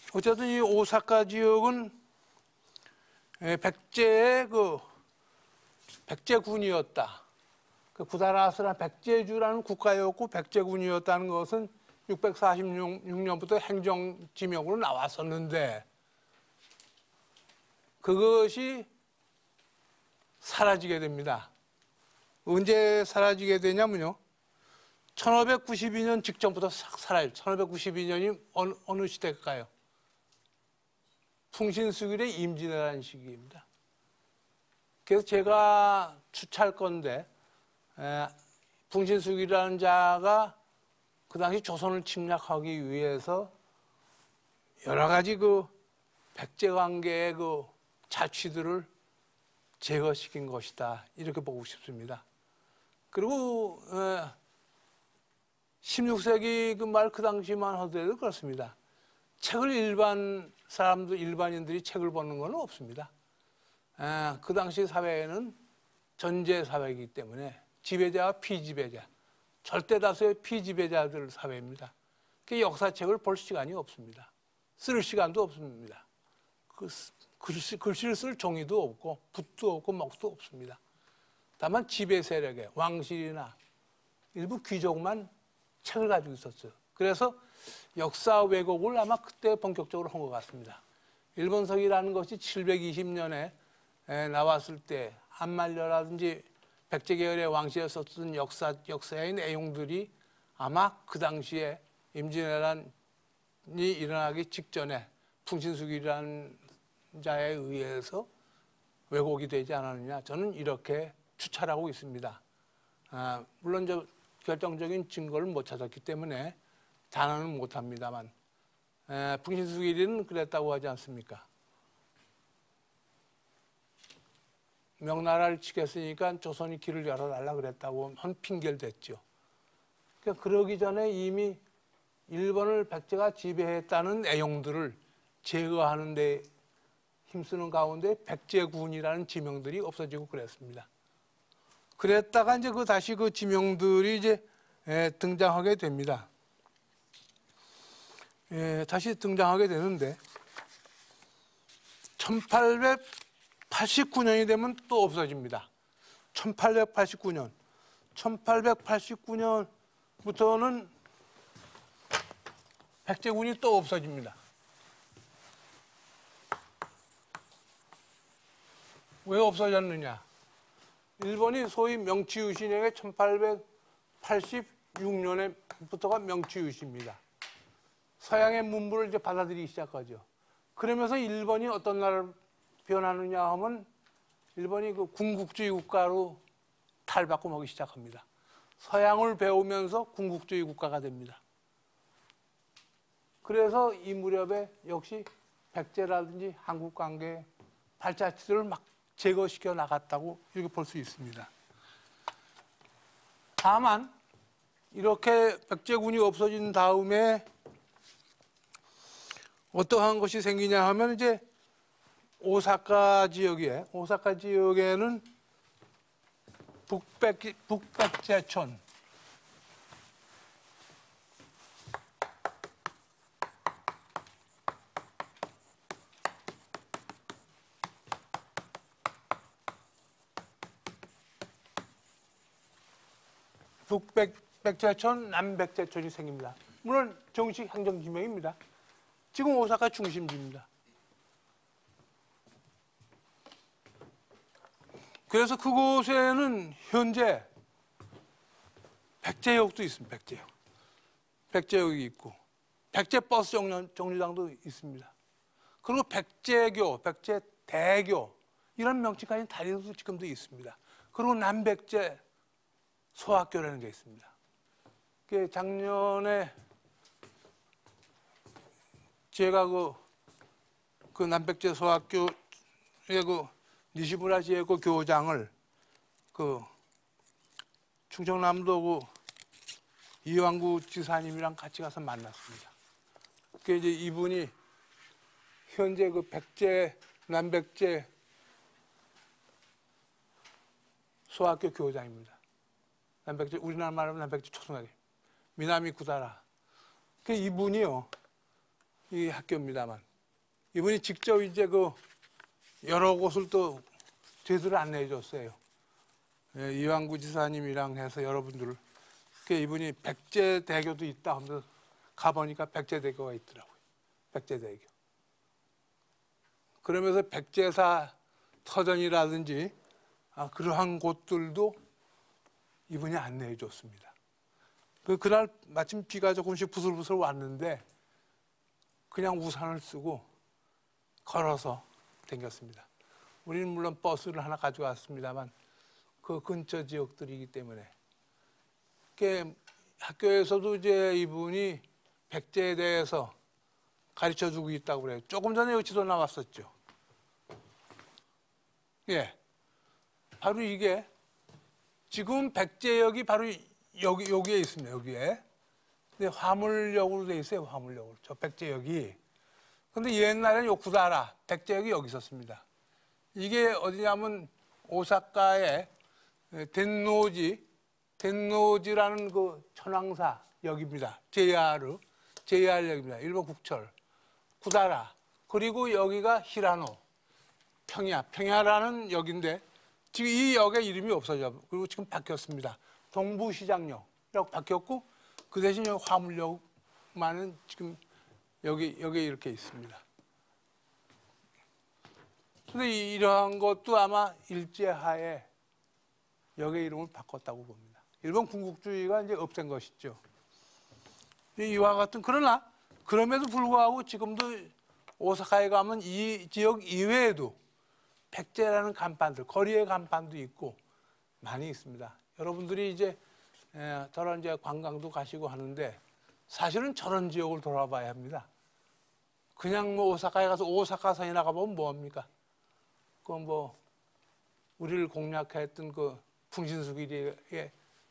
어쨌든 이 오사카 지역은 백제의 백제군이었다. 그 구다라스라는 백제주라는 국가였고 백제군이었다는 것은 646년부터 행정지명으로 나왔었는데 그것이 사라지게 됩니다. 언제 사라지게 되냐면요. 1592년 직전부터 싹 사라져요. 1592년이 어느 시대일까요? 풍신수길의 임진왜란 시기입니다. 그래서 제가 추측할 건데 풍신수길이라는 자가 그 당시 조선을 침략하기 위해서 여러 가지 백제관계의 자취들을 제거시킨 것이다. 이렇게 보고 싶습니다. 그리고 16세기 그 당시만 하더라도 그렇습니다. 책을 일반인들이 책을 보는 건 없습니다. 그 당시 사회에는 전제 사회이기 때문에 지배자와 피지배자, 절대 다수의 피지배자들 사회입니다. 그 역사책을 볼 시간이 없습니다. 쓸 시간도 없습니다. 글씨를 쓸 종이도 없고 붓도 없고 먹도 없습니다. 다만 지배 세력의 왕실이나 일부 귀족만 책을 가지고 있었어요. 그래서 역사 왜곡을 아마 그때 본격적으로 한 것 같습니다. 일본서기라는 것이 720년에 나왔을 때 안말려라든지 백제계열의 왕실에 썼던 역사의 내용들이 아마 그 당시에 임진왜란이 일어나기 직전에 풍신수길이라는 자에 의해서 왜곡이 되지 않았느냐, 저는 이렇게 추측하고 있습니다. 물론 결정적인 증거를 못 찾았기 때문에 단언은 못합니다만 풍신수길은 그랬다고 하지 않습니까? 명나라를 치겠으니까 조선이 길을 열어달라 그랬다고 한 핑계를 댔죠. 그러니까 그러기 전에 이미 일본을 백제가 지배했다는 내용들을 제거하는 데 힘쓰는 가운데 백제군이라는 지명들이 없어지고 그랬습니다. 그랬다가 이제 다시 그 지명들이 이제 등장하게 됩니다. 다시 등장하게 되는데 1889년이 되면 또 없어집니다. 1889년부터는 백제군이 또 없어집니다. 왜 없어졌느냐? 일본이 소위 명치유신에게 1886년에부터가 명치유신입니다. 서양의 문물을 이제 받아들이기 시작하죠. 그러면서 일본이 어떤 나라로 변하느냐 하면 일본이 군국주의 국가로 탈바꿈하기 시작합니다. 서양을 배우면서 군국주의 국가가 됩니다. 그래서 이 무렵에 역시 백제라든지 한국 관계의 발자취들을 막 제거시켜 나갔다고 이렇게 볼 수 있습니다. 다만 이렇게 백제군이 없어진 다음에 어떠한 것이 생기냐 하면 이제 오사카 지역에는 북백제촌, 북백제촌, 남백제촌이 생깁니다. 물론 정식 행정지명입니다. 지금 오사카 중심지입니다. 그래서 그곳에는 현재 백제역도 있습니다. 백제역이 있고 백제버스 정류장도 있습니다. 그리고 백제교, 백제대교 이런 명칭 가진 다리도 지금도 있습니다. 그리고 남백제 소학교라는 게 있습니다. 작년에 제가 그 남백제 소학교의 니시무라 지의 교장을 충청남도 이왕구 지사님이랑 같이 가서 만났습니다. 이제 이분이 현재 남백제 소학교 교장입니다. 우리나라 말하면 남백제 초등학교. 미나미 구다라. 이분이요. 이 학교입니다만 이분이 직접 이제 그 여러 곳을 또 제대로 안내해 줬어요. 예, 이완구 지사님이랑 해서 여러분들을. 이분이 백제대교도 있다 하면서 가보니까 백제대교가 있더라고요. 백제대교. 그러면서 백제사 터전이라든지 그러한 곳들도 이분이 안내해 줬습니다. 그날 마침 비가 조금씩 부슬부슬 왔는데 그냥 우산을 쓰고 걸어서 다녔습니다. 우리는 물론 버스를 하나 가져왔습니다만 그 근처 지역들이기 때문에 학교에서도 이제 이분이 백제에 대해서 가르쳐 주고 있다고 그래요. 조금 전에 여기도 나왔었죠. 예. 바로 이게 지금 백제역이 바로 여기에 있습니다. 여기에. 근데 화물역으로 돼 있어요. 화물역으로. 저 백제역이. 근데 옛날에는 구다라 백제역이 여기 있었습니다. 이게 어디냐면 오사카의 덴노지라는 그 천황사 역입니다. JR역입니다. 일본 국철. 구다라. 그리고 여기가 히라노. 평야라는 역인데 지금 이 역의 이름이 없어져. 그리고 지금 바뀌었습니다. 동부시장역이라고 바뀌었고 그 대신 여기 화물역만은 지금 여기 이렇게 있습니다. 근데 이러한 것도 아마 일제하에 역의 이름을 바꿨다고 봅니다. 일본 군국주의가 이제 없앤 것이죠. 이와 같은 그러나 그럼에도 불구하고 지금도 오사카에 가면 이 지역 이외에도 백제라는 간판들, 거리의 간판도 있고 많이 있습니다. 여러분들이 이제 저런 이제 관광도 가시고 하는데 사실은 저런 지역을 돌아봐야 합니다. 그냥 뭐 오사카에 가서 오사카성이나 가보면 뭐합니까? 그 뭐 우리를 공략했던 그 풍신수길이의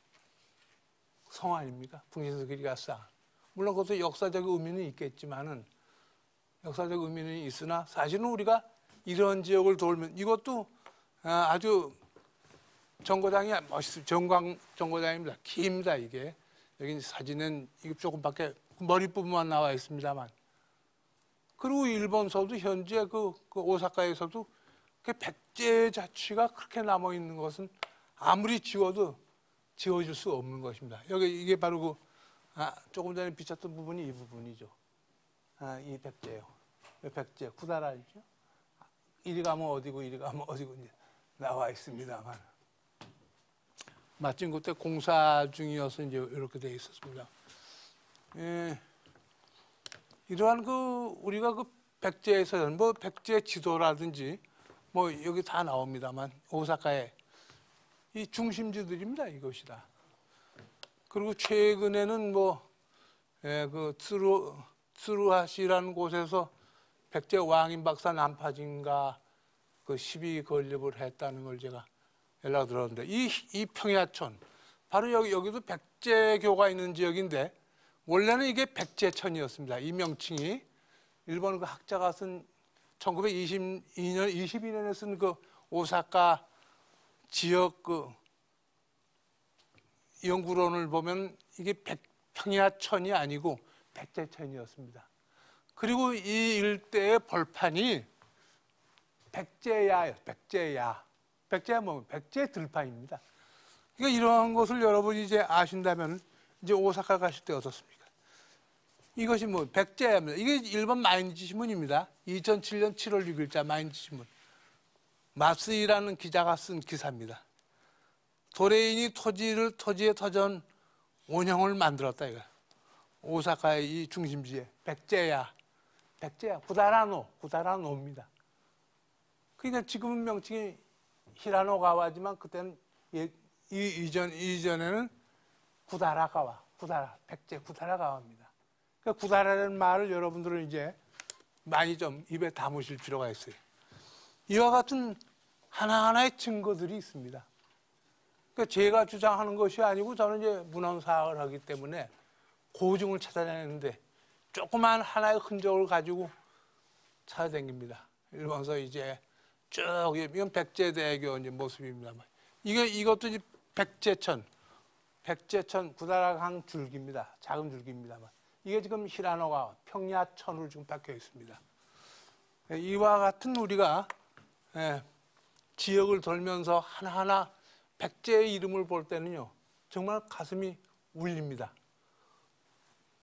성 아닙니까? 풍신수길이가 쌍. 물론 그것도 역사적 의미는 있겠지만은 역사적 의미는 있으나 사실은 우리가 이런 지역을 돌면 이것도 아주 정거장이 멋있어요. 정거장입니다. 깁니다 이게. 여기 사진은 이게 조금밖에 머리부분만 나와 있습니다만. 그리고 일본서도 현재 그 오사카에서도 그 백제 자취가 그렇게 남아 있는 것은 아무리 지워도 지워질 수 없는 것입니다. 여기 이게 바로 조금 전에 비쳤던 부분이 이 부분이죠. 이 백제요. 백제 구다라죠. 이리 가면 어디고 이리 가면 어디고 이제 나와 있습니다만 마침 그때 공사 중이어서 이제 이렇게 돼 있었습니다. 예, 이러한 우리가 백제에서 뭐 백제 지도라든지 뭐 여기 다 나옵니다만 오사카의 이 중심지들입니다. 이것이다. 그리고 최근에는 그 츠루하시라는 곳에서 백제 왕인 박사 남파진가 그 시비 건립을 했다는 걸 제가 연락 들었는데 이 평야촌 바로 여기도 백제교가 있는 지역인데 원래는 이게 백제천이었습니다. 이 명칭이 일본 그 학자가 쓴 1922년에 쓴 그 오사카 지역 그 연구론을 보면 이게 평야천이 아니고 백제천이었습니다. 그리고 이 일대의 벌판이 백제야예요. 백제야 뭐 백제 들판입니다. 그러니까 이러한 것을 여러분이 이제 아신다면 이제 오사카 가실 때 어떻습니까? 이것이 뭐 백제야입니다. 이게 일본 마이니치 신문입니다. 2007년 7월 6일자 마이니치 신문. 마스이라는 기자가 쓴 기사입니다. 도레인이 토지의 터전 원형을 만들었다 이거. 오사카의 이 중심지에 백제야, 구다라노입니다. 그러니까 지금은 명칭이 히라노가와지만 그때는 이전에는 백제 구다라가와입니다. 그러니까 구다라는 말을 여러분들은 이제 많이 좀 입에 담으실 필요가 있어요. 이와 같은 하나하나의 증거들이 있습니다. 그러니까 제가 주장하는 것이 아니고 저는 이제 문헌사학을 하기 때문에 고증을 찾아내는데 조그만 하나의 흔적을 가지고 찾아다닙니다. 일본서 이제 쭉 이건 백제대교 이제 모습입니다만 이것도 이제 백제천 구다라강 줄기입니다. 작은 줄기입니다만 이게 지금 히라노가 평야천으로 지금 바뀌어 있습니다. 이와 같은 우리가 지역을 돌면서 하나하나 백제의 이름을 볼 때는요, 정말 가슴이 울립니다.